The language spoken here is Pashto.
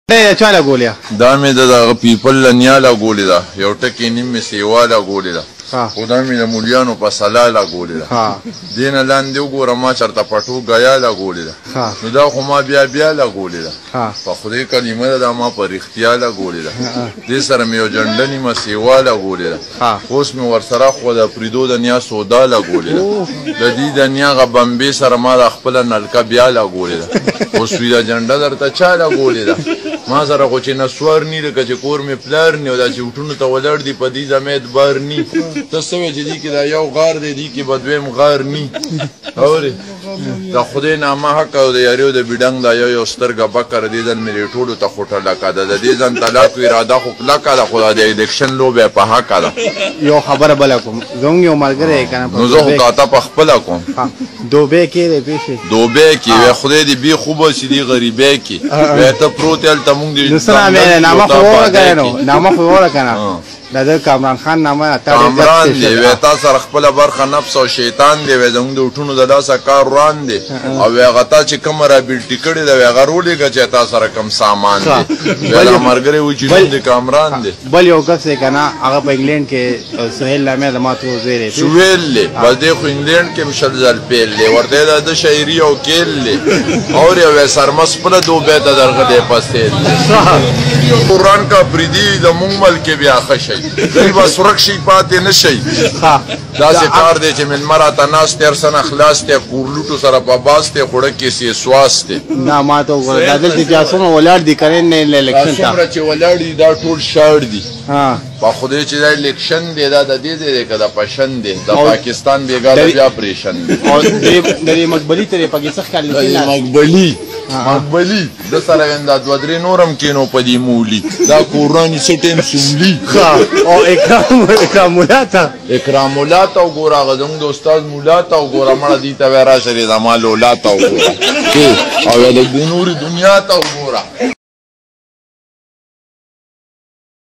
چا لګولې دا مې د دغه پیپل لنیا لګولې ده یو ټکي نیم مې سیوا لګولې ده خو دا مې د مولیانو په سلا لګولې ده دې نه لاندې وګوره ما چېرته پټو ګیا لګولې ده نو دا خو ما بیا لګولې ده په خدای کلمه ده دا ما په رښتیا لګولې ده دې سره مې یو جنډه نیمه سیوا لګولې ده اوس مې ورسره خو د فریدو د نیا سودا لګولې ده د دې د نیا غ بمبې سره ما د خپله نلکه بیا لګولې ده اوس وي دا جنډه درته چا لګولې ده ما سره خو چې نسوار نی لکه چې کور مې پلار نی او دا چې وټونو ته ولاړ دي په دې زمید بار نی ته څه وایې چې دې کې دا یو غار دی دې کې به دویم غار نی اورې د خدای نامه حق او د یاریو د بیډنګ دا یو سترګه بکر دې ځل مې ټولو ته خوټه لکه ده د دې ځان طلاق اراده خو کلکه ده خو د الیکشن لوبې په حقه ده یو خبره بله کوم زموږ یو ملګری که نه نو زه خو کاته په خپله کوم دوبۍ کې دی پېښې دوبۍ کې وی خدای دې بې خوبه چې دې غریبۍ کې وی ته پروت یې هلته مونږ نامه خو ووړه که نه نامه خو ووړه که نه دا د کامران خان نامه کامران دی وی تا سره خپله برخه نفس او شیطان دی وی زموږ د وټونو د لاسه کار روان دی او وی هغه تا چې کومه رابلټي کړې ده وی هغه رولېږه چې تا سره کوم سامان دی وی هغه ملګری و چې نوم د کامران دی بل یو کس دی که نه هغه په انګلینډ کې سهیل نامې د ما تور زوی دی سهیل دی بس دی خو انګلینډ کې هم شل ځل پیل دی ورته یې د شاعري او کیل دی اور یو وی سرمس خپله دوبۍ ته درغلی پسې دی قرآن کا پریدي د مونږ ملک کې بیا ښه شي دوی به سورک شي پاتې نه شي داسې کار دی چې مېلمه راته ناست دی هر څه نه خلاص دی کورلوټو سره په باس دی خوړه کې سي سواس دی نه ما ته وګوره دا دلته چې څومره ولاړ دي که نه الیکشن ته څومره چې ولاړ دي دا ټول شاړ دي په خدای چې دا الیکشن دی دا د دې دی که د پشن دی د پاکستان بېګا د بیا پریشن دی او د دې مقبلي ته یې پکې څه خیال مقبلي د سره وین دا دوه درې نور هم کینو په دې مولي دا کوراني څه ټیم سوملي او اکرام مولا ته وګوره هغه زموږ د استاد مولا ته وګوره مړه دې ته وی راشه دې زما لولا ته وګوره او د نورې دنیا ته وګوره